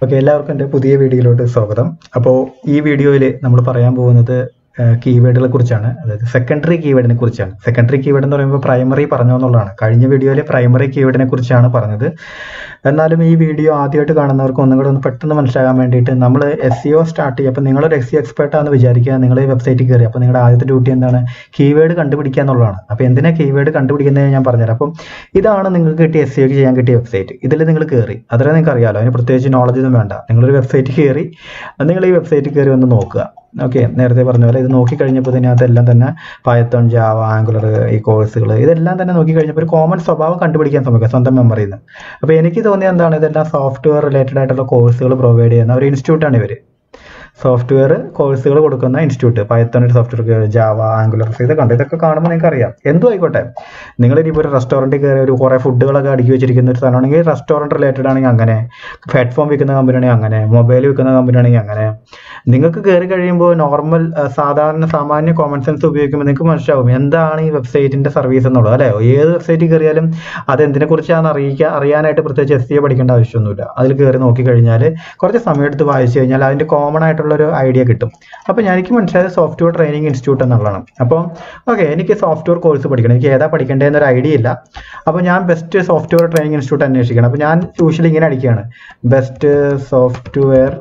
Okay, എല്ലാവർക്കും എൻ്റെ പുതിയ വീഡിയോയിലോട്ട് സ്വാഗതം. അപ്പോൾ ഈ വീഡിയോയിൽ നമ്മൾ പറയാൻ പോകുന്നത് കീവേഡുകളെ കുറിച്ചാണ്. അതായത് സെക്കൻഡറി കീവേഡിനെ കുറിച്ചാണ്. സെക്കൻഡറി കീവേഡ് എന്ന് പറയുമ്പോൾ പ്രൈമറി പറഞ്ഞു എന്നുള്ളതാണ്. കഴിഞ്ഞ വീഡിയോയിൽ പ്രൈമറി കീവേഡിനെ കുറിച്ചാണ് പറഞ്ഞത്. എന്നാലും ഈ വീഡിയോ ആദ്യമായിട്ട് കാണുന്നവർക്ക് ഒന്നും കൂടെ ഒന്ന് പെട്ടെന്ന് മനസ്സിലാകാൻ വേണ്ടിയിട്ട് നമ്മൾ SEO സ്റ്റാർട്ട് ചെയ്യുക. അപ്പോൾ നിങ്ങളൊരു SEO എക്സ്പെർട്ടാണെന്ന് വിചാരിക്കുക. നിങ്ങൾ ഈ വെബ്സൈറ്റിൽ കയറി. അപ്പോൾ നിങ്ങളുടെ ആദ്യത്തെ ഡ്യൂട്ടി എന്താണ്? കീവേഡ് കണ്ടുപിടിക്കുക എന്നുള്ളതാണ്. അപ്പോൾ എന്തിനാ കീവേഡ് കണ്ടുപിടിക്കുന്നത് ഞാൻ പറഞ്ഞുതരാം. അപ്പം ഇതാണ് നിങ്ങൾക്ക് കിട്ടിയ SEO ചെയ്യാൻ കിട്ടിയ വെബ്സൈറ്റ്. ഇതിൽ നിങ്ങൾ കയറി. അത്രേ നിങ്ങൾക്ക് അറിയാമല്ലോ. അതിന് പ്രത്യേകിച്ച് നോളജ് ഒന്നും വേണ്ട. നിങ്ങളൊരു വെബ്സൈറ്റ് കയറി, നിങ്ങൾ ഈ വെബ്സൈറ്റിൽ കയറി ഒന്ന് നോക്കുക. ഓക്കെ, നേരത്തെ പറഞ്ഞ പോലെ ഇത് നോക്കിക്കഴിഞ്ഞപ്പോൾ ഇതിനകത്തെല്ലാം തന്നെ പൈത്തൺ, ജാവ, ആംഗുലർ, ഈ കോഴ്സുകൾ ഇതെല്ലാം തന്നെ നോക്കിക്കഴിഞ്ഞപ്പോൾ ഒരു കോമൺ സ്വഭാവം കണ്ടുപിടിക്കാൻ ശ്രമിക്കുക സ്വന്തം മെമ്മറിയിൽ നിന്ന്. അപ്പോൾ എനിക്ക് തോന്നിയ എന്താണ്, ഇതെല്ലാം സോഫ്റ്റ്വെയർ റിലേറ്റഡ് ആയിട്ടുള്ള കോഴ്സുകൾ പ്രൊവൈഡ് ചെയ്യുന്ന ഒരു ഇൻസ്റ്റിറ്റ്യൂട്ടാണ് ഇവർ. സോഫ്റ്റ്വെയർ കോഴ്സുകൾ കൊടുക്കുന്ന ഇൻസ്റ്റിറ്റ്യൂട്ട്. പൈത്തൺ ഒരു സോഫ്റ്റ്വെയർ, ജാവ, ആംഗുലർ, ഇതൊക്കെ കാണുമ്പോൾ നിങ്ങൾക്ക് അറിയാം. എന്തും ആയിക്കോട്ടെ, നിങ്ങളിപ്പോൾ ഒരു റെസ്റ്റോറൻറ്റിൽ കയറി ഒരു കുറേ ഫുഡുകളൊക്കെ അടുക്കി വെച്ചിരിക്കുന്ന ഒരു സ്ഥലമാണെങ്കിൽ റെസ്റ്റോറൻറ്റ് റിലേറ്റഡ് ആണെങ്കിൽ അങ്ങനെ, പ്ലാറ്റ്ഫോം വിൽക്കുന്ന കമ്പനി ആണെങ്കിൽ അങ്ങനെ, മൊബൈൽ വിൽക്കുന്ന കമ്പനി ആണെങ്കിൽ അങ്ങനെ. നിങ്ങൾക്ക് കയറി കഴിയുമ്പോൾ നോർമൽ സാമാന്യ കോമൺ സെൻസ് ഉപയോഗിക്കുമ്പോൾ നിങ്ങൾക്ക് മനസ്സിലാവും എന്താണ് ഈ വെബ്സൈറ്റിൻ്റെ സർവീസ് എന്നുള്ളത്, അല്ലേ? ഏത് വെബ്സൈറ്റിൽ കയറിയാലും അതെന്തിനെ കുറിച്ചാണ് അറിയാനായിട്ട് പ്രത്യേകിച്ച് SEO പഠിക്കേണ്ട ആവശ്യമൊന്നുമില്ല. അതിൽ കയറി നോക്കിക്കഴിഞ്ഞാൽ കുറച്ച് സമയം എടുത്ത് വായിച്ചു കഴിഞ്ഞാൽ അതിൻ്റെ കോമൺ ആയിട്ടുള്ളൊരു ഐഡിയ കിട്ടും. അപ്പോൾ എനിക്ക് മനസ്സിലായത് സോഫ്റ്റ്വെയർ ട്രെയിനിങ് ഇൻസ്റ്റിറ്റ്യൂട്ട് എന്നുള്ളതാണ്. അപ്പോൾ ഓക്കെ, എനിക്ക് സോഫ്റ്റ്വെയർ കോഴ്സ് പഠിക്കണം. എനിക്ക് ഏതാ പഠിക്കേണ്ടതെന്നൊരു ഐഡിയ ഇല്ല. അപ്പോൾ ഞാൻ ബെസ്റ്റ് സോഫ്റ്റ്വെയർ ട്രെയിനിങ് ഇൻസ്റ്റിറ്റ്യൂട്ട് അന്വേഷിക്കണം. അപ്പോൾ ഞാൻ യൂഷ്വലി ഇങ്ങനെ അടിക്കുകയാണ്: best software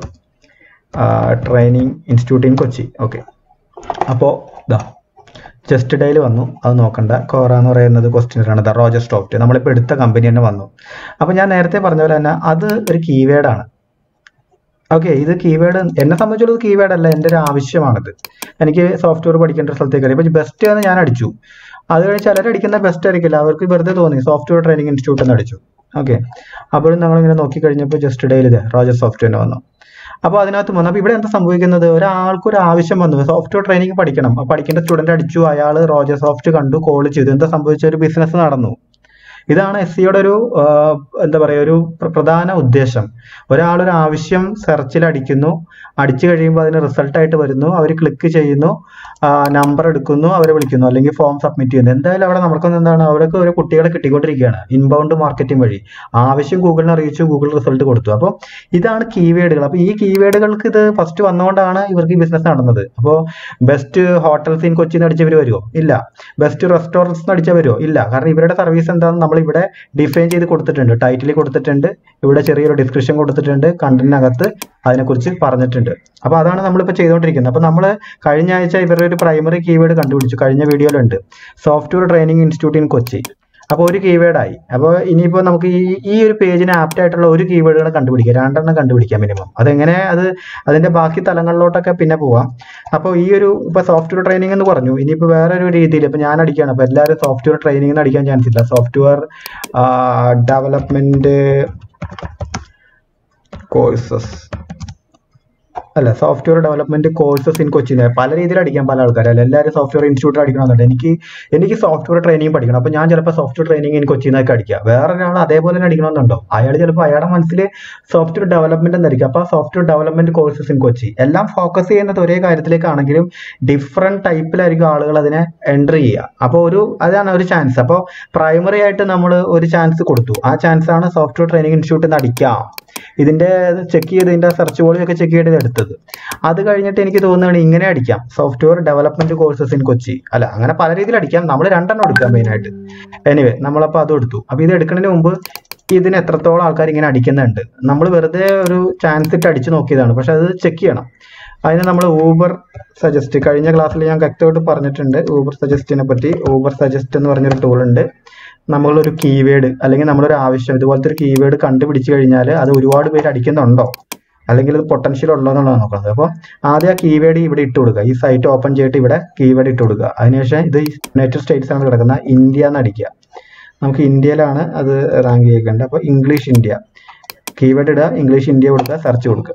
training institute in Kochi. Okay, അപ്പോൾ ഇതാ ജസ്റ്റ് ഡേയിൽ വന്നു. അത് നോക്കണ്ട. കോറ എന്ന് പറയുന്നത് ക്വസ്റ്റ്യനാണ്. റോജർ സ്റ്റോക്ട് നമ്മളിപ്പോൾ എടുത്ത കമ്പനി തന്നെ വന്നു. അപ്പോൾ ഞാൻ നേരത്തെ പറഞ്ഞ പോലെ തന്നെ അത് ഒരു കീവേഡാണ്. ഓക്കെ, ഇത് കീവേഡ് എന്നെ സംബന്ധിച്ചുള്ളത് കീവേഡ് അല്ല, എൻ്റെ ഒരു ആവശ്യമാണിത്. എനിക്ക് സോഫ്റ്റ്വെയർ പഠിക്കേണ്ട സ്ഥലത്തേക്ക് അറിയാം. ഇപ്പോൾ ബെസ്റ്റ് എന്ന് ഞാൻ അടിച്ചു. അത് കഴിഞ്ഞ് ചിലരടിക്കുന്ന ബെസ്റ്റ് ആയിരിക്കില്ല, അവർക്ക് വെറുതെ തോന്നി സോഫ്റ്റ്വെയർ ട്രെയിനിങ് ഇൻസ്റ്റിറ്റ്യൂട്ട് എന്ന് അടിച്ചു. ഓക്കെ, അപ്പോഴും നമ്മളിങ്ങനെ നോക്കിക്കഴിഞ്ഞപ്പോൾ ജസ്റ്റ് ഡേയിൽ ഇത് റോജർ സോഫ്റ്റ്വെയർ വന്നു. അപ്പോൾ അതിനകത്ത് വന്നു. അപ്പോൾ ഇവിടെ എന്താ സംഭവിക്കുന്നത്? ഒരാൾക്കൊരു ആവശ്യം വന്നു, സോഫ്റ്റ്വെയർ ട്രെയിനിങ് പഠിക്കണം. പഠിക്കേണ്ട സ്റ്റുഡൻറ്റ് അടിച്ചു, അയാൾ റോജർ സോഫ്റ്റ് കണ്ടു, കോൾ ചെയ്തു. എന്താ സംഭവിച്ച? ഒരു ബിസിനസ് നടന്നു. ഇതാണ് SEOയുടെ ഒരു എന്താ പറയുക, ഒരു പ്രധാന ഉദ്ദേശം. ഒരാളൊരു ആവശ്യം സെർച്ചിൽ അടിക്കുന്നു, അടിച്ചു കഴിയുമ്പോൾ അതിന് റിസൾട്ടായിട്ട് വരുന്നു, അവർ ക്ലിക്ക് ചെയ്യുന്നു, നമ്പർ എടുക്കുന്നു, അവരെ വിളിക്കുന്നു, അല്ലെങ്കിൽ ഫോം സബ്മിറ്റ് ചെയ്യുന്നു. എന്തായാലും അവിടെ നമുക്കൊന്നും എന്താണ്, അവിടേക്ക് ഒരു കുട്ടികളെ കിട്ടിക്കൊണ്ടിരിക്കുകയാണ് ഇൻബൗണ്ട് മാർക്കറ്റിംഗ് വഴി. ആവശ്യം ഗൂഗിളിനെ അറിയിച്ചു, ഗൂഗിൾ റിസൾട്ട് കൊടുത്തു. അപ്പോൾ ഇതാണ് കീവേഡുകൾ. അപ്പോൾ ഈ കീവേഡുകൾക്ക് ഇത് ഫസ്റ്റ് വന്നുകൊണ്ടാണ് ഇവർക്ക് ഈ ബിസിനസ് നടന്നത്. അപ്പോൾ ബെസ്റ്റ് ഹോട്ടൽസ് ഇൻ കൊച്ചിന്ന് അടിച്ചവർ വരുമോ? ഇല്ല. ബെസ്റ്റ് റെസ്റ്റോറൻറ്റ്സ് അടിച്ചവർ വരുമോ? ഇല്ല. കാരണം ഇവരുടെ സർവീസ് എന്താണെന്ന് നമ്മളിവിടെ ഡിഫൈൻ ചെയ്ത് കൊടുത്തിട്ടുണ്ട്. ടൈറ്റിൽ കൊടുത്തിട്ടുണ്ട്, ഇവിടെ ചെറിയൊരു ഡിസ്ക്രിപ്ഷൻ കൊടുത്തിട്ടുണ്ട്, കണ്ടന്റിനകത്ത് അതിനെക്കുറിച്ച് പറഞ്ഞിട്ടുണ്ട്. അപ്പോൾ അതാണ് നമ്മളിപ്പോൾ ചെയ്തുകൊണ്ടിരിക്കുന്നത്. അപ്പോൾ നമ്മൾ കഴിഞ്ഞ ആഴ്ച ഇവരുടെ ഒരു പ്രൈമറി കീവേഡ് കണ്ടുപിടിച്ചു. കഴിഞ്ഞ വീഡിയോയിലുണ്ട് software training institute in Kochi. അപ്പോൾ ഒരു കീവേഡായി. അപ്പോൾ ഇനിയിപ്പോൾ നമുക്ക് ഈ ഒരു പേജിന് ആപ്റ്റ് ആയിട്ടുള്ള ഒരു കീവേഡുകൾ കണ്ടുപിടിക്കാം, 2 കണ്ടുപിടിക്കാം മിനിമം. അതെങ്ങനെ, അതിൻ്റെ ബാക്കി തലങ്ങളിലോട്ടൊക്കെ പിന്നെ പോവാം. അപ്പോൾ ഇപ്പോൾ സോഫ്റ്റ്വെയർ ട്രെയിനിങ് എന്ന് പറഞ്ഞു. ഇനിയിപ്പോൾ വേറൊരു രീതിയിൽ ഇപ്പോൾ ഞാൻ അടിക്കുകയാണ്. അപ്പോൾ എല്ലാവരും സോഫ്റ്റ്വെയർ ട്രെയിനിങ് എന്ന് അടിക്കാൻ ചാൻസ് ഇല്ല. സോഫ്റ്റ്വെയർ ഡെവലപ്മെൻറ്റ് കോഴ്സസ് അല്ല, software development courses in Kochi. പല രീതിയിൽ അടിക്കാം പല ആൾക്കാരല്ല. എല്ലാവരും സോഫ്റ്റ്വെയർ ഇൻസ്റ്റിറ്റ്യൂട്ട് അടിക്കണമെന്നുണ്ട്. എനിക്ക് സോഫ്റ്റ്വെയർ ട്രെയിനിങ് പഠിക്കണം. അപ്പോൾ ഞാൻ ചിലപ്പോൾ സോഫ്റ്റ്വെയർ ട്രെയിനിങ് ഇൻ കൊച്ചി എന്നൊക്കെ അടിക്കുക. വേറൊരാൾ അതേപോലെ തന്നെ അടിക്കണമെന്നുണ്ടോ? അയാൾ ചിലപ്പോൾ അയാളുടെ മനസ്സിൽ സോഫ്റ്റ്വെയർ ഡെവലപ്മെന്റ് എന്നായിരിക്കും. അപ്പോൾ software development courses in Kochi. എല്ലാം ഫോക്കസ് ചെയ്യുന്നത് ഒരേ കാര്യത്തിലേക്കാണെങ്കിലും ഡിഫറെന്റ് ടൈപ്പിലായിരിക്കും ആളുകൾ അതിനെ എൻട്രി ചെയ്യുക. അപ്പോൾ അതാണ് ഒരു ചാൻസ്. അപ്പോൾ പ്രൈമറി ആയിട്ട് നമ്മൾ ഒരു ചാൻസ് കൊടുത്തു. ആ ചാൻസാണ് സോഫ്റ്റ്വെയർ ട്രെയിനിങ് ഇൻസ്റ്റിറ്റ്യൂട്ട് എന്ന് അടിക്കാം. ഇതിൻ്റെ ചെക്ക് ചെയ്ത് ഇതിൻ്റെ സെർച്ച് വോളിയം ഒക്കെ ചെക്ക് ചെയ്ത് എടുത്തത്. അത് കഴിഞ്ഞിട്ട് എനിക്ക് തോന്നുകയാണ് ഇങ്ങനെ അടിക്കാം: software development courses in Kochi. അല്ല, അങ്ങനെ പല രീതിയിൽ അടിക്കാം. നമ്മൾ 2 എടുക്കാം മെയിനായിട്ട്. എനിവേ, നമ്മളപ്പോൾ അതും എടുത്തു. അപ്പോൾ ഇത് എടുക്കുന്നതിന് മുമ്പ് ഇതിന് എത്രത്തോളം ആൾക്കാർ ഇങ്ങനെ അടിക്കുന്നുണ്ട്, നമ്മൾ വെറുതെ ഒരു ചാൻസ് ഇട്ട് അടിച്ചു നോക്കിയതാണ്. പക്ഷെ അത് ചെക്ക് ചെയ്യണം. അതിന് നമ്മൾ ഊബർ സജസ്റ്റ്, കഴിഞ്ഞ ക്ലാസ്സിൽ ഞാൻ വ്യക്തമായിട്ട് പറഞ്ഞിട്ടുണ്ട് ഊബർ സജസ്റ്റിനെ പറ്റി. ഊബർ സജസ്റ്റ് എന്ന് പറഞ്ഞൊരു ടൂൾ ഉണ്ട്. നമ്മളൊരു കീവേഡ് അല്ലെങ്കിൽ നമ്മളൊരു ആവശ്യം ഇതുപോലത്തെ ഒരു കീവേഡ് കണ്ടുപിടിച്ച് കഴിഞ്ഞാൽ അത് ഒരുപാട് പേര് അടിക്കുന്നുണ്ടോ, അല്ലെങ്കിൽ ഇത് പൊട്ടൻഷ്യൽ ഉണ്ടോ എന്നുള്ളതാണ് നോക്കുന്നത്. അപ്പോൾ ആദ്യം ആ കീവേഡ് ഇവിടെ ഇട്ട് കൊടുക്കുക. ഈ സൈറ്റ് ഓപ്പൺ ചെയ്തിട്ട് ഇവിടെ കീവേഡ് ഇട്ട് കൊടുക്കുക. അതിനുശേഷം ഇത് യുണൈറ്റഡ് സ്റ്റേറ്റ്സ് ആണ് കിടക്കുന്ന, ഇന്ത്യ എന്ന് അടിക്കുക. നമുക്ക് ഇന്ത്യയിലാണ് അത് റാങ്ക് ചെയ്യേണ്ടത്. അപ്പോൾ ഇംഗ്ലീഷ് ഇന്ത്യ കീവേഡ് ഇടുക, ഇംഗ്ലീഷ് ഇന്ത്യ കൊടുക്കുക, സെർച്ച് കൊടുക്കുക.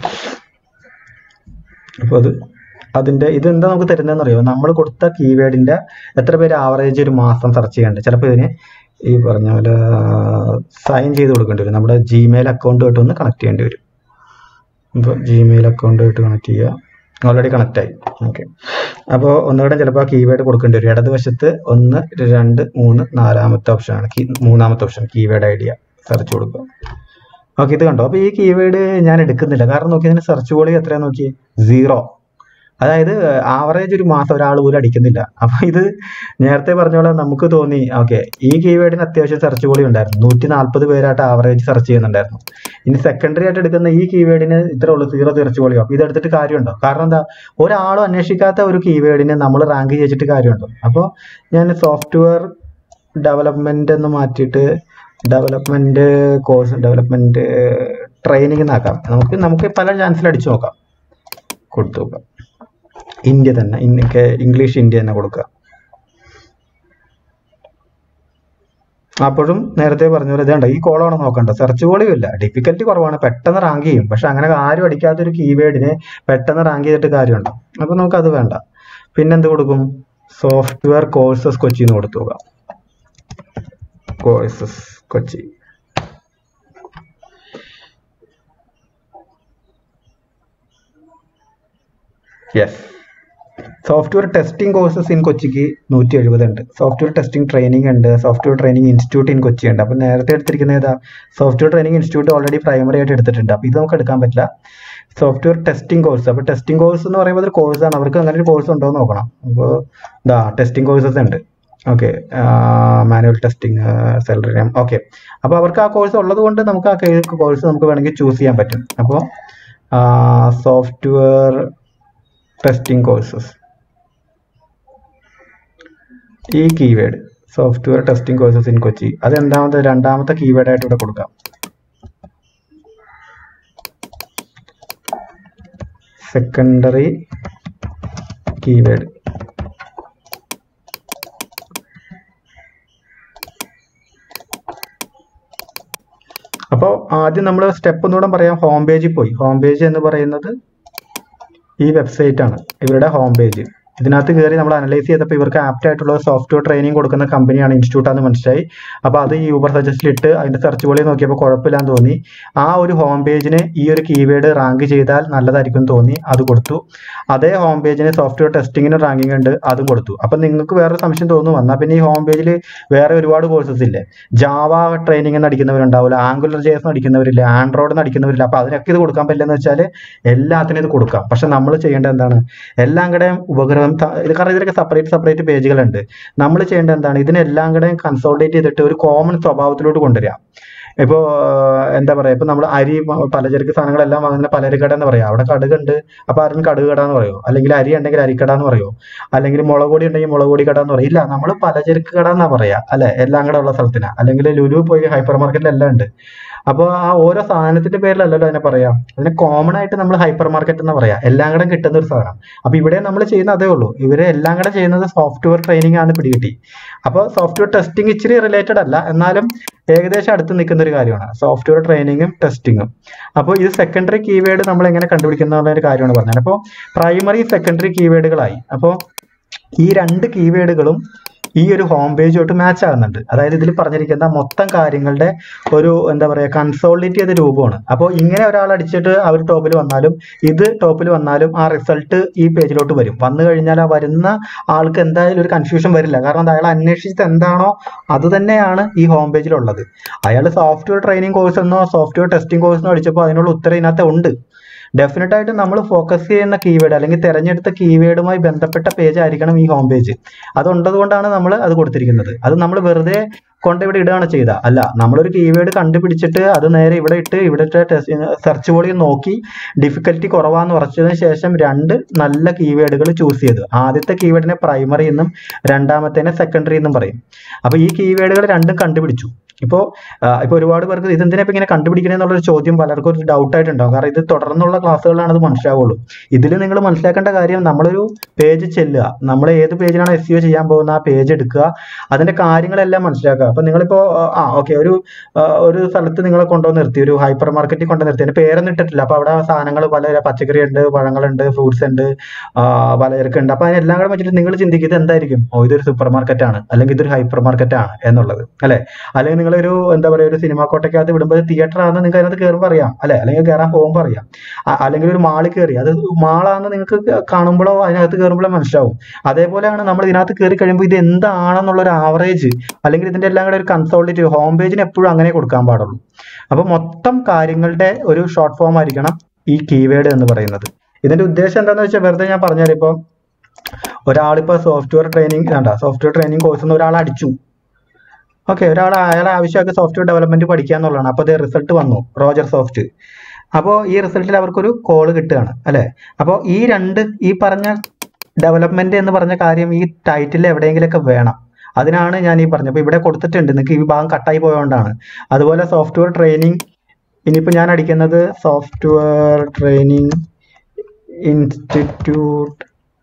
അപ്പോൾ ഇതെന്താ നമുക്ക് തരുന്നതെന്ന് അറിയാമോ? നമ്മൾ കൊടുത്ത കീവേഡിൻ്റെ എത്ര പേര് ആവറേജ് ഒരു മാസം സെർച്ച് ചെയ്യേണ്ടത്. ചിലപ്പോൾ ഇതിന് ഈ പറഞ്ഞ പോലെ സൈൻ ചെയ്ത് കൊടുക്കേണ്ടി വരും. നമ്മുടെ ജിമെയിൽ അക്കൗണ്ടുമായിട്ട് ഒന്ന് കണക്ട് ചെയ്യേണ്ടി വരും. ഇപ്പോൾ ജിമെയിൽ അക്കൗണ്ടുമായിട്ട് കണക്ട് ചെയ്യുക. ഓൾറെഡി കണക്റ്റ് ആയി. ഓക്കെ, അപ്പോൾ ഒന്നുകൂടെ ചിലപ്പോൾ ആ കീവേഡ് കൊടുക്കേണ്ടി വരും. ഇടതുവശത്ത് 1, 2, 3 4ാമത്തെ ഓപ്ഷനാണ്. 3ാമത്തെ ഓപ്ഷൻ കീവേഡ് ഐഡിയ സെർച്ച് കൊടുക്കുക. ഓക്കെ, ഇത് കണ്ടോ? അപ്പോൾ ഈ കീവേഡ് ഞാൻ എടുക്കുന്നില്ല. കാരണം നോക്കി, ഇതിന് സെർച്ച് വോളിയം എത്രയാന്ന് നോക്കി, 0. അതായത് ആവറേജ് ഒരു മാസം ഒരാൾ പോലും അടിക്കുന്നില്ല. അപ്പോൾ ഇത് നേരത്തെ പറഞ്ഞ പോലെ നമുക്ക് തോന്നി ഓക്കെ, ഈ കീവേഡിന് അത്യാവശ്യം സെർച്ച് വോളിയം ഉണ്ടായിരുന്നു. 140 പേരായിട്ട് ആവറേജ് സെർച്ച് ചെയ്യുന്നുണ്ടായിരുന്നു. ഇനി സെക്കൻഡറി ആയിട്ട് എടുക്കുന്ന ഈ കീവേഡിന് ഇത്ര ഉള്ളൂ, 0 സെർച്ച് വോളിയം. അപ്പോൾ ഇതെടുത്തിട്ട് കാര്യമുണ്ടോ? കാരണം എന്താ, ഒരാളും അന്വേഷിക്കാത്ത ഒരു കീവേഡിന് നമ്മൾ റാങ്ക് ചെയ്തിട്ട് കാര്യമുണ്ടോ? അപ്പോൾ ഞാൻ സോഫ്റ്റ്വെയർ ഡെവലപ്മെന്റ് എന്ന് മാറ്റിയിട്ട് ഡെവലപ്മെന്റ് കോഴ്സ്, ഡെവലപ്മെന്റ് ട്രെയിനിങ് എന്നാക്കാം. നമുക്ക് പല ചാൻസിൽ അടിച്ചു നോക്കാം, കൊടുത്തു നോക്കാം. ഇന്ത്യ തന്നെ, ഇംഗ്ലീഷ് ഇന്ത്യ തന്നെ കൊടുക്കുക. അപ്പോഴും നേരത്തെ പറഞ്ഞ പോലെ ഇതേണ്ട, ഈ കോളാണ് നോക്കണ്ട, സെർച്ച് വോളിയം ഇല്ല, ഡിഫിക്കൽറ്റി കുറവാണ്, പെട്ടെന്ന് റാങ്ക് ചെയ്യും. പക്ഷെ അങ്ങനെ ആരും അടിക്കാത്തൊരു കീവേഡിനെ പെട്ടെന്ന് റാങ്ക് ചെയ്തിട്ട് കാര്യമുണ്ടോ? അപ്പോൾ നമുക്കത് വേണ്ട. പിന്നെന്ത് കൊടുക്കും? സോഫ്റ്റ്വെയർ കോഴ്സസ് കൊച്ചി എന്ന് കൊടുത്തു നോക്കാം. Courses Kochi. Yes, software testing courses in കൊച്ചിക്ക് 170 ഉണ്ട്. സോഫ്റ്റ്വെയർ ടെസ്റ്റിംഗ് ട്രെയിനിങ് ഉണ്ട്. Software training institute in Kochi ഉണ്ട്. അപ്പം നേരത്തെ എടുത്തിരിക്കുന്നത് ഏതാ? Software training institute already primary ആയിട്ട് എടുത്തിട്ടുണ്ട്. അപ്പോൾ ഇത് നമുക്ക് എടുക്കാൻ പറ്റില്ല. Software testing course. അപ്പോൾ ടെസ്റ്റിംഗ് കോഴ്സ് എന്ന് പറയുമ്പോൾ ഒരു കോഴ്സാണ്, അവർക്ക് അങ്ങനെ ഒരു കോഴ്സ് ഉണ്ടോ എന്ന് നോക്കണം. അപ്പോൾ ഇതാ ടെസ്റ്റിംഗ് കോഴ്സസ് ഉണ്ട്. Okay, manual testing, salary. Okay, അപ്പോൾ അവർക്ക് ആ കോഴ്സ് ഉള്ളത് കൊണ്ട് നമുക്ക് ആ കോഴ്സ് നമുക്ക് വേണമെങ്കിൽ ചൂസ് ചെയ്യാൻ പറ്റും. അപ്പോൾ സോഫ്റ്റ്വെയർ ടെസ്റ്റിംഗ് കോഴ്സസ്, ഈ keyword software testing courses in Kochi, അത് രണ്ടാമത്തെ കീവേഡായിട്ട് ഇവിടെ കൊടുക്കാം. Secondary keyword. അപ്പോൾ ആദ്യം നമ്മൾ സ്റ്റെപ്പ് ഒന്നുകൂടെ പറയാം. ഹോം പേജിൽ പോയി. ഹോം പേജ് എന്ന് പറയുന്നത് ഈ വെബ്സൈറ്റ് ആണ്, ഇവരുടെ ഹോം പേജ്. ഇതിനകത്ത് കയറി നമ്മൾ അനലൈസ് ചെയ്തപ്പോൾ ഇവർക്ക് ആപ്റ്റ് ആയിട്ടുള്ള സോഫ്റ്റ്വെയർ ട്രെയിനിങ് കൊടുക്കുന്ന കമ്പനിയാണ്, ഇൻസ്റ്റിറ്റ്യൂട്ടാണെന്ന് മനസ്സിലായി. അപ്പോൾ അത് ഈ യൂബർ സജസ്റ്റിലിട്ട് അതിൻ്റെ സെർച്ച് വോളിയം നോക്കിയപ്പോൾ കുഴപ്പമില്ലാന്ന് തോന്നി. ആ ഒരു ഹോം പേജിന് ഈ ഒരു കീവേഡ് റാങ്ക് ചെയ്താൽ നല്ലതായിരിക്കും തോന്നി, അത് കൊടുത്തു. അതേ ഹോം പേജിന് സോഫ്റ്റ്വെയർ ടെസ്റ്റിങ്ങിന് റാങ്കിങ് ഉണ്ട്, അതും കൊടുത്തു. അപ്പം നിങ്ങൾക്ക് വേറെ സംശയം തോന്നുന്നു വന്നാൽ പിന്നെ ഈ ഹോം പേജിൽ വേറെ ഒരുപാട് കോഴ്സസ് ഇല്ലേ? ജാവ ട്രെയിനിങ് എന്ന് അടിക്കുന്നവരുണ്ടാവില്ല, ആംഗുലർ ജേസ് അടിക്കുന്നവരില്ല, ആൻഡ്രോയിഡ് എന്ന് അടിക്കുന്നവരില്ല. അപ്പോൾ അതിനൊക്കെ ഇത് കൊടുക്കാൻ പറ്റില്ലെന്ന് വെച്ചാൽ എല്ലാത്തിനും ഇത് കൊടുക്കാം. പക്ഷെ നമ്മൾ ചെയ്യേണ്ടത് എന്താണ്? എല്ലാം കൂടെയും ഉപഗ്രഹം, കാരണം ഇതിലൊക്കെ സെപ്പറേറ്റ് പേജുകളുണ്ട്. നമ്മൾ ചെയ്യേണ്ടത് എന്താണ്? ഇതിനെല്ലാം കൂടെയും കൺസോൾട്ടേറ്റ് ചെയ്തിട്ട് ഒരു കോമൺ സ്വഭാവത്തിലോട്ട് കൊണ്ടുവരിക. ഇപ്പോൾ എന്താ പറയുക, ഇപ്പോൾ നമ്മൾ അരി, പലചരക്ക് സാധനങ്ങളെല്ലാം വാങ്ങുന്ന പലചരക്കട എന്ന് പറയാം. അവിടെ കടുകുണ്ട്, അപ്പോൾ ആരും കടുക് കട എന്ന് പറയുമോ? അല്ലെങ്കിൽ അരി ഉണ്ടെങ്കിൽ അരിക്കട എന്ന് പറയുമോ? അല്ലെങ്കിൽ മുളക് പൊടി ഉണ്ടെങ്കിൽ മുളക് പൊടി കട എന്ന് പറയും? ഇല്ല, നമ്മൾ പലചരക്ക് കട എന്നാ പറയാ, അല്ലെ? എല്ലാം കൂടെ ഉള്ള സ്ഥലത്തിന്. അല്ലെങ്കിൽ ലുലു പോയി ഹൈപ്പർ മാർക്കറ്റിലെല്ലാം ഉണ്ട്. അപ്പോൾ ആ ഓരോ സാധനത്തിന്റെ പേരിലല്ലല്ലോ അതിനെ പറയാം. അതിനെ കോമൺ ആയിട്ട് നമ്മൾ ഹൈപ്പർ മാർക്കറ്റ് എന്ന് പറയാം, എല്ലാം കൂടെ കിട്ടുന്ന ഒരു സാധനം. അപ്പൊ ഇവിടെ നമ്മൾ ചെയ്യുന്ന അതേ ഉള്ളൂ. ഇവരെ എല്ലാം കൂടെ ചെയ്യുന്നത് സോഫ്റ്റ്വെയർ ട്രെയിനിങ് ആണ്, പിടികിട്ടി. അപ്പോൾ സോഫ്റ്റ്വെയർ ടെസ്റ്റിംഗ് ഇച്ചിരി റിലേറ്റഡ് അല്ല, എന്നാലും ഏകദേശം അടുത്ത് നിൽക്കുന്ന ഒരു കാര്യമാണ് സോഫ്റ്റ്വെയർ ട്രെയിനിങ്ങും ടെസ്റ്റിങ്ങും. അപ്പോൾ ഇത് സെക്കൻഡറി കീവേഡ് നമ്മൾ എങ്ങനെ കണ്ടുപിടിക്കുന്ന ഒരു കാര്യമാണ് പറഞ്ഞത്. അപ്പോൾ പ്രൈമറി സെക്കൻഡറി കീവേഡുകളായി. അപ്പോൾ ഈ രണ്ട് കീവേഡുകളും ഈ ഒരു ഹോം പേജുമായിട്ട് മാച്ച് ആകുന്നുണ്ട്. അതായത് ഇതിൽ പറഞ്ഞിരിക്കുന്ന മൊത്തം കാര്യങ്ങളുടെ ഒരു എന്താ പറയുക, കൺസോളിഡേറ്റ് ചെയ്ത രൂപമാണ്. അപ്പോൾ ഇങ്ങനെ ഒരാൾ അടിച്ചിട്ട് അവർ ടോപ്പിൽ വന്നാലും ഇത് ടോപ്പിൽ വന്നാലും ആ റിസൾട്ട് ഈ പേജിലോട്ട് വരും. വന്നു കഴിഞ്ഞാൽ ആ വരുന്ന ആൾക്ക് എന്തായാലും ഒരു കൺഫ്യൂഷൻ വരില്ല. കാരണം അയാൾ അന്വേഷിച്ചത് എന്താണോ അത് തന്നെയാണ് ഈ ഹോം പേജിലുള്ളത്. അയാൾ സോഫ്റ്റ്വെയർ ട്രെയിനിങ് കോഴ്സ് എന്നോ സോഫ്റ്റ്വെയർ ടെസ്റ്റിംഗ് കോഴ്സ് എന്നോ അടിച്ചപ്പോൾ അതിനുള്ള ഉത്തരം ഇതിനകത്ത് ഉണ്ട്. ഡെഫിനറ്റ് ആയിട്ട് നമ്മൾ ഫോക്കസ് ചെയ്യുന്ന കീവേഡ് അല്ലെങ്കിൽ തിരഞ്ഞെടുത്ത കീവേഡുമായി ബന്ധപ്പെട്ട പേജ് ആയിരിക്കണം ഈ ഹോം പേജ്. അതുള്ളത് കൊണ്ടാണ് നമ്മൾ അത് കൊടുത്തിരിക്കുന്നത്. അത് നമ്മൾ വെറുതെ കൊണ്ട് ഇവിടെ ഇടുകയാണ് ചെയ്ത അല്ല. നമ്മളൊരു കീവേഡ് കണ്ടുപിടിച്ചിട്ട് അത് നേരെ ഇവിടെ ഇട്ട് ഇവിടുത്തെ സെർച്ച് വോളിയം നോക്കി ഡിഫിക്കൽറ്റി കുറവാന്ന് ഉറച്ചതിന് ശേഷം രണ്ട് നല്ല കീവേഡുകൾ ചൂസ് ചെയ്തു. ആദ്യത്തെ കീവേഡിനെ പ്രൈമറി എന്നും രണ്ടാമത്തേനെ സെക്കൻഡറി എന്നും പറയും. അപ്പോൾ ഈ കീവേഡുകൾ രണ്ടും കണ്ടുപിടിച്ചു. ഇപ്പോൾ ഒരുപാട് പേർക്ക് ഇതെന്തിനാ ഇങ്ങനെ കണ്ടുപിടിക്കണേ എന്നുള്ളൊരു ചോദ്യം പലർക്കും ഒരു ഡൗട്ടായിട്ടുണ്ടാവും. കാരണം ഇത് തുടർന്നുള്ള ക്ലാസ്സുകളിലാണ് അത് മനസ്സിലാവുള്ളൂ. ഇതിൽ നിങ്ങൾ മനസ്സിലാക്കേണ്ട കാര്യം, നമ്മളൊരു പേജ് ചെല്ലുക, നമ്മൾ ഏത് പേജിലാണ് SEO ചെയ്യാൻ പോകുന്ന ആ പേജ് എടുക്കുക, അതിന്റെ കാര്യങ്ങളെല്ലാം മനസ്സിലാക്കുക. അപ്പൊ നിങ്ങളിപ്പോ ഓക്കെ, ഒരു സ്ഥലത്ത് നിങ്ങളെ കൊണ്ടുവന്ന് നിർത്തി, ഒരു ഹൈപ്പർ മാർക്കറ്റിൽ കൊണ്ടു നിർത്തി, അതിന്റെ പേരൊന്നും ഇട്ടിട്ടില്ല. അപ്പൊ അവിടെ സാധനങ്ങൾ പല പച്ചക്കറി ഉണ്ട്, പഴങ്ങളുണ്ട്, ഫ്രൂട്ട്സ് ഉണ്ട്, പലചരക്ക് ഉണ്ട്. അപ്പൊ അതിനെല്ലാം കൂടെ വെച്ചിട്ട് നിങ്ങൾ ചിന്തിക്കുന്നത് എന്തായിരിക്കും? ഇതൊരു സൂപ്പർ മാർക്കറ്റ് ആണ്, അല്ലെങ്കിൽ ഇതൊരു ഹൈപ്പർ മാർക്കറ്റ് ആണ് എന്നുള്ളത്, അല്ലെ? അല്ലെങ്കിൽ നിങ്ങൾ നിങ്ങളൊരു എന്താ പറയുക ഒരു സിനിമ കോട്ടയ്ക്കകത്ത് വിടുമ്പോൾ തിയേറ്റർ ആണെന്ന് നിങ്ങൾക്ക് അതിനകത്ത് കയറുമ്പോൾ അറിയാം അല്ലെ, അല്ലെങ്കിൽ കയറാൻ പോകുമ്പോൾ അറിയാം. അല്ലെങ്കിൽ ഒരു മാളിൽ കയറി അത് മാളാണെന്ന് നിങ്ങൾക്ക് കാണുമ്പോഴോ അതിനകത്ത് കയറുമ്പോഴോ മനസ്സിലാവും. അതേപോലെയാണ് നമ്മൾ ഇതിനകത്ത് കയറി കഴിയുമ്പോൾ ഇത് എന്താണെന്നുള്ള ഒരു ആവറേജ് അല്ലെങ്കിൽ ഇതിന്റെ എല്ലാം കൂടെ ഒരു കൺസോൾട്ടേറ്റീവ് ഹോം പേജിന് എപ്പോഴും അങ്ങനെ കൊടുക്കാൻ പാടുള്ളൂ. അപ്പൊ മൊത്തം കാര്യങ്ങളുടെ ഒരു ഷോർട്ട് ഫോം ആയിരിക്കണം ഈ കീവേഡ് എന്ന് പറയുന്നത്. ഇതിന്റെ ഉദ്ദേശം എന്താണെന്ന് വെച്ചാൽ വെറുതെ ഞാൻ പറഞ്ഞാൽ ഇപ്പോൾ ഒരാളിപ്പോൾ സോഫ്റ്റ്വെയർ ട്രെയിനിങ് കോഴ്സ് നിന്ന് ഒരാൾ അടിച്ചു. ഓക്കെ, അയാളെ ആവശ്യമൊക്കെ സോഫ്റ്റ്വെയർ ഡെവലപ്മെന്റ് പഠിക്കുക എന്നുള്ളതാണ്. അപ്പോൾ അതേ റിസൾട്ട് വന്നു റോജർ സോഫ്റ്റ്. അപ്പോൾ ഈ റിസൾട്ടിൽ അവർക്കൊരു കോള് കിട്ടുകയാണ് അല്ലെ. അപ്പോൾ ഈ പറഞ്ഞ ഡെവലപ്മെന്റ് എന്ന് പറഞ്ഞ കാര്യം ഈ ടൈറ്റിൽ എവിടെയെങ്കിലൊക്കെ വേണം. അതിനാണ് ഞാൻ ഈ പറഞ്ഞത്. അപ്പോൾ ഇവിടെ കൊടുത്തിട്ടുണ്ട്, നിങ്ങൾക്ക് ഈ ഭാഗം കട്ടായി പോയതുകൊണ്ടാണ്. അതുപോലെ സോഫ്റ്റ്വെയർ ട്രെയിനിങ്, ഇനിയിപ്പോൾ ഞാൻ അടിക്കുന്നത് software training institute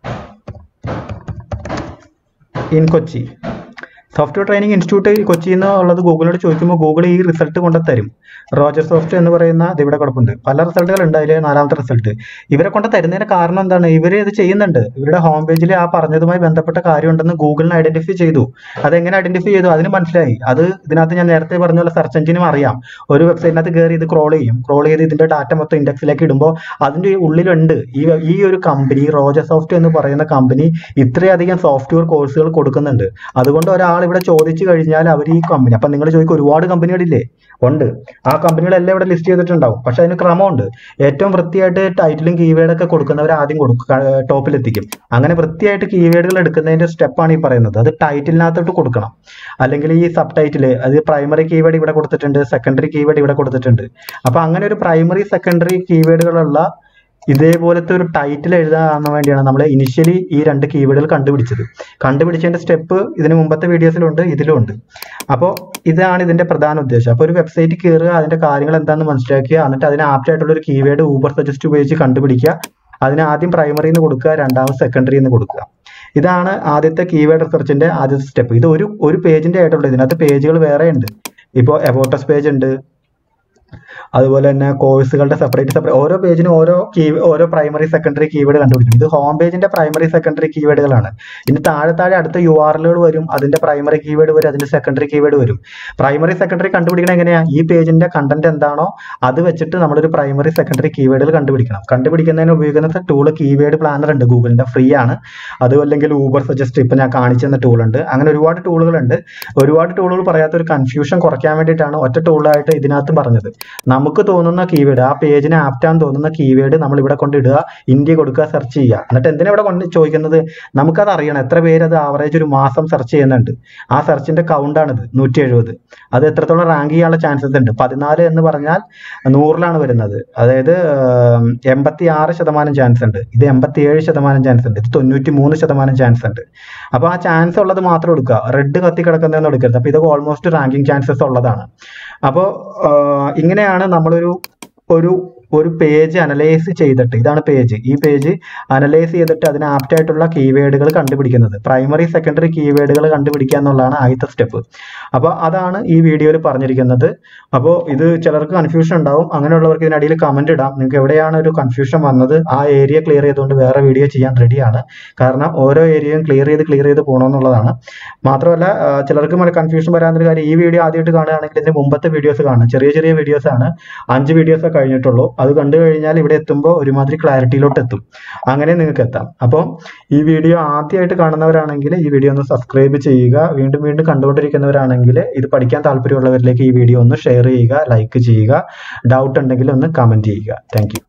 in Kochi. Software training institute Kochi എന്നുള്ളത് ഗൂഗിളിനോട് ചോദിക്കുമ്പോൾ ഗൂഗിൾ ഈ റിസൾട്ട് കൊണ്ട് തരും. റോജർ സോഫ്റ്റ് എന്ന് പറയുന്ന ഇത് ഇവിടെ കുഴപ്പമുണ്ട്. പല റിസൾട്ടുകൾ ഉണ്ട്, അതിൽ 4ാമത്തെ റിസൾട്ട് ഇവരെ കൊണ്ട് തരുന്നതിന് കാരണം എന്താണ്? ഇവർ ഇത് ചെയ്യുന്നുണ്ട്. ഇവരുടെ ഹോം പേജിൽ ആ പറഞ്ഞതുമായി ബന്ധപ്പെട്ട കാര്യം ഉണ്ടെന്ന് ഗൂഗിളിന് ഐഡന്റിഫൈ ചെയ്തു. അതെങ്ങനെ ഐഡന്റിഫൈ ചെയ്തു? അതിന് മനസ്സിലായി. അത് ഇതിനകത്ത് ഞാൻ നേരത്തെ പറഞ്ഞ പോലെ സെർച്ച് എഞ്ചിനും അറിയാം. ഒരു വെബ്സൈറ്റിനകത്ത് കയറി ഇത് ക്രോൾ ചെയ്ത് ഇതിന്റെ ഡാറ്റ മൊത്തം ഇൻഡെക്സിലേക്ക് ഇടുമ്പോൾ അതിന്റെ ഉള്ളിലുണ്ട് ഈ ഒരു കമ്പനി റോജർ സോഫ്റ്റ് എന്ന് പറയുന്ന കമ്പനി ഇത്രയധികം സോഫ്റ്റ്വെയർ കോഴ്സുകൾ കൊടുക്കുന്നുണ്ട്. അതുകൊണ്ട് ഒരാൾ ഇവിടെ ചോദിച്ചു കഴിഞ്ഞാൽ അവർ ഈ കമ്പനി, അപ്പൊ നിങ്ങൾ ചോദിക്കും ഒരുപാട് കമ്പനികളില്ലേ? ഉണ്ട്. ആ കമ്പനികളെല്ലാം ഇവിടെ ലിസ്റ്റ് ചെയ്തിട്ടുണ്ടാവും. പക്ഷെ അതിന് ക്രമമുണ്ട്. ഏറ്റവും വൃത്തിയായിട്ട് ടൈറ്റിലും കീവേഡൊക്കെ കൊടുക്കുന്നവർ ആദ്യം ടോപ്പിലെത്തിക്കും. അങ്ങനെ വൃത്തിയായിട്ട് കീവേഡുകൾ എടുക്കുന്നതിന്റെ സ്റ്റെപ്പാണ് ഈ പറയുന്നത്. അത് ടൈറ്റിലിനകത്തോട്ട് കൊടുക്കണം. അല്ലെങ്കിൽ ഈ സബ് ടൈറ്റില്, അത് പ്രൈമറി കീവേഡ് ഇവിടെ കൊടുത്തിട്ടുണ്ട്, സെക്കൻഡറി കീവേഡ് ഇവിടെ കൊടുത്തിട്ടുണ്ട്. അപ്പൊ അങ്ങനെ ഒരു പ്രൈമറി സെക്കൻഡറി കീവേഡുകളുള്ള ഇതേപോലത്തെ ഒരു ടൈറ്റിൽ എഴുതാൻ വേണ്ടിയാണ് നമ്മൾ ഇനിഷ്യലി ഈ 2 കീവേഡുകൾ കണ്ടുപിടിച്ചതിന്റെ സ്റ്റെപ്പ് ഇതിന് മുമ്പത്തെ വീഡിയോസിലുണ്ട്, ഇതിലുണ്ട്. അപ്പോൾ ഇതാണ് ഇതിന്റെ പ്രധാന ഉദ്ദേശം. അപ്പോൾ ഒരു വെബ്സൈറ്റ് കയറുക, അതിന്റെ കാര്യങ്ങൾ എന്താണെന്ന് മനസ്സിലാക്കുക, എന്നിട്ട് അതിന് ആപ്റ്റ് ആയിട്ടുള്ള ഒരു കീവേഡ് ഊബർ സജസ്റ്റ് ഉപയോഗിച്ച് കണ്ടുപിടിക്കുക. അതിന് ആദ്യം പ്രൈമറി എന്ന് കൊടുക്കുക, രണ്ടാമത് സെക്കൻഡറി എന്ന് കൊടുക്കുക. ഇതാണ് ആദ്യത്തെ കീവേഡ് റിസർച്ചിന്റെ ആദ്യത്തെ സ്റ്റെപ്പ്. ഇത് ഒരു പേജിന്റെ ആയിട്ടുള്ളത്. ഇതിനകത്ത് പേജുകൾ വേറെ ഉണ്ട്. ഇപ്പോൾ എബോട്ടസ് പേജ് ഉണ്ട്, അതുപോലെ തന്നെ കോഴ്സുകളുടെ സെപ്പറേറ്റ് ഓരോ പേജിനും ഓരോ പ്രൈമറി സെക്കൻഡറി കീവേഡ് കണ്ടുപിടിക്കും. ഇത് ഹോം പേജിന്റെ പ്രൈമറി സെക്കൻഡറി കീവേഡുകളാണ്. ഇനി താഴെ അടുത്ത URLകൾ വരും, അതിന്റെ പ്രൈമറി കീവേഡ് വരും, അതിന്റെ സെക്കൻഡറി കീവേഡ് വരും. പ്രൈമറി സെക്കൻഡറി കണ്ടുപിടിക്കണം എങ്ങനെയാ? ഈ പേജിന്റെ കണ്ടന്റ് എന്താണോ അത് വെച്ചിട്ട് നമ്മളൊരു പ്രൈമറി സെക്കൻഡറി കീവേഡുകൾ കണ്ടുപിടിക്കുന്നതിന് ഉപയോഗിക്കുന്ന ടൂള് കീവേഡ് പ്ലാനർ ഉണ്ട്, ഗൂഗിളിന്റെ ഫ്രീ ആണ്. അതും അല്ലെങ്കിൽ ഊബർ സജസ്റ്റ് ഇപ്പൊ ഞാൻ കാണിച്ചെന്ന ടൂൾ ഉണ്ട്. അങ്ങനെ ഒരുപാട് ടൂളുകളുണ്ട്. ഒരുപാട് ടൂളുകൾ പറയാത്ത ഒരു കൺഫ്യൂഷൻ കുറയ്ക്കാൻ വേണ്ടിയിട്ടാണ് ഒറ്റ ടൂളായിട്ട് ഇതിനകത്ത് പറഞ്ഞത്. നമുക്ക് തോന്നുന്ന കീവേഡ്, ആ പേജിന് ആപ്റ്റാന്ന് തോന്നുന്ന കീവേഡ് നമ്മൾ ഇവിടെ കൊണ്ടിടുക, ഇന്ത്യ കൊടുക്കുക, സെർച്ച് ചെയ്യുക. എന്നിട്ട് എന്തിനാ ഇവിടെ കൊണ്ട് ചോദിക്കുന്നത്? നമുക്കത് അറിയണം. എത്ര പേര് അത് ആവറേജ് ഒരു മാസം സെർച്ച് ചെയ്യുന്നുണ്ട്. ആ സെർച്ചിന്റെ കൗണ്ടാണിത് 170. അത് എത്രത്തോളം റാങ്ക് ചെയ്യാനുള്ള ചാൻസസ് ഉണ്ട്? 14 എന്ന് പറഞ്ഞാൽ 100ലാണ് വരുന്നത്. അതായത് 86% ചാൻസ് ഉണ്ട്. ഇത് 87% ചാൻസ് ഉണ്ട്. ഇത് 93% ചാൻസ് ഉണ്ട്. അപ്പൊ ആ ചാൻസ് ഉള്ളത് മാത്രം എടുക്കുക, റെഡ് കത്തി കിടക്കുന്നതെന്ന് എടുക്കരുത്. അപ്പൊ ഇതൊക്കെ ഓൾമോസ്റ്റ് റാങ്കിങ് ചാൻസസ് ഉള്ളതാണ്. അപ്പോൾ ഇങ്ങനെയാണ് ഒരു പേജ് അനലൈസ് ചെയ്തിട്ട്, ഇതാണ് പേജ്, ഈ പേജ് അനലൈസ് ചെയ്തിട്ട് അതിന് ആപ്റ്റ് ആയിട്ടുള്ള കീവേഡുകൾ കണ്ടുപിടിക്കുന്നത്. പ്രൈമറി സെക്കൻഡറി കീവേഡുകൾ കണ്ടുപിടിക്കുക എന്നുള്ളതാണ് ആദ്യത്തെ സ്റ്റെപ്പ്. അപ്പോൾ അതാണ് ഈ വീഡിയോയിൽ പറഞ്ഞിരിക്കുന്നത്. അപ്പോൾ ഇത് ചിലർക്ക് കൺഫ്യൂഷൻ ഉണ്ടാവും. അങ്ങനെയുള്ളവർക്ക് ഇതിനിടയിൽ കമന്റ് ഇടാം, നിങ്ങൾക്ക് എവിടെയാണ് ഒരു കൺഫ്യൂഷൻ വന്നത്. ആ ഏരിയ ക്ലിയർ ചെയ്തുകൊണ്ട് വേറെ വീഡിയോ ചെയ്യാൻ റെഡിയാണ്. കാരണം ഓരോ ഏരിയയും ക്ലിയർ ചെയ്ത് പോകണമെന്നുള്ളതാണ്. മാത്രമല്ല ചിലർക്ക് കൺഫ്യൂഷൻ വരാനൊരു കാര്യം, ഈ വീഡിയോ ആദ്യമായിട്ട് കാണുകയാണെങ്കിൽ ഇതിന് മുമ്പത്തെ വീഡിയോസ് കാണാം. ചെറിയ വീഡിയോസ് ആണ്, 5 വീഡിയോസ് കഴിഞ്ഞിട്ടുള്ളൂ. അത് കണ്ടു കഴിഞ്ഞാൽ ഇവിടെ എത്തുമ്പോൾ ഒരുമാതിരി ക്ലാരിറ്റിയിലോട്ട് എത്തും. അങ്ങനെ നിങ്ങൾക്ക് എത്താം. അപ്പോൾ ഈ വീഡിയോ ആദ്യമായിട്ട് കാണുന്നവരാണെങ്കിൽ ഈ വീഡിയോ ഒന്ന് സബ്സ്ക്രൈബ് ചെയ്യുക. വീണ്ടും കണ്ടുകൊണ്ടിരിക്കുന്നവരാണെങ്കിൽ ഇത് പഠിക്കാൻ താല്പര്യമുള്ളവരിലേക്ക് ഈ വീഡിയോ ഒന്ന് ഷെയർ ചെയ്യുക, ലൈക്ക് ചെയ്യുക. ഡൗട്ട് ഉണ്ടെങ്കിൽ ഒന്ന് കമന്റ് ചെയ്യുക. Thank U.